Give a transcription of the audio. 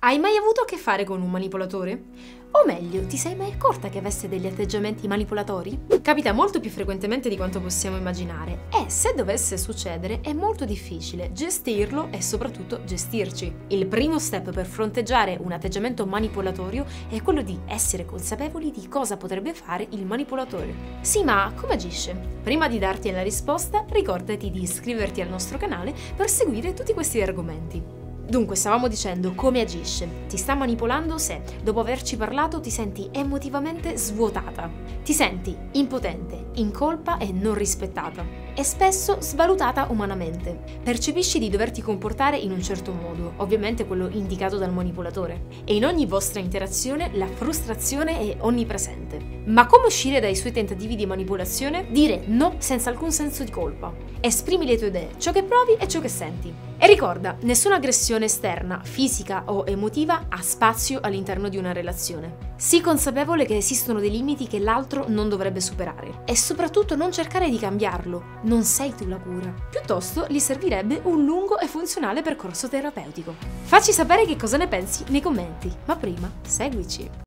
Hai mai avuto a che fare con un manipolatore? O meglio, ti sei mai accorta che avesse degli atteggiamenti manipolatori? Capita molto più frequentemente di quanto possiamo immaginare e se dovesse succedere è molto difficile gestirlo e soprattutto gestirci. Il primo step per fronteggiare un atteggiamento manipolatorio è quello di essere consapevoli di cosa potrebbe fare il manipolatore. Sì, ma come agisce? Prima di darti la risposta, ricordati di iscriverti al nostro canale per seguire tutti questi argomenti. Dunque, stavamo dicendo come agisce. Ti sta manipolando se, dopo averci parlato, ti senti emotivamente svuotata. Ti senti impotente, in colpa e non rispettata. E spesso svalutata umanamente. Percepisci di doverti comportare in un certo modo, ovviamente quello indicato dal manipolatore. E in ogni vostra interazione la frustrazione è onnipresente. Ma come uscire dai suoi tentativi di manipolazione? Dire no senza alcun senso di colpa. Esprimi le tue idee, ciò che provi e ciò che senti. E ricorda, nessuna aggressione esterna, fisica o emotiva ha spazio all'interno di una relazione. Sii consapevole che esistono dei limiti che l'altro non dovrebbe superare e soprattutto non cercare di cambiarlo, non sei tu la cura. Piuttosto gli servirebbe un lungo e funzionale percorso terapeutico. Facci sapere che cosa ne pensi nei commenti, ma prima seguici!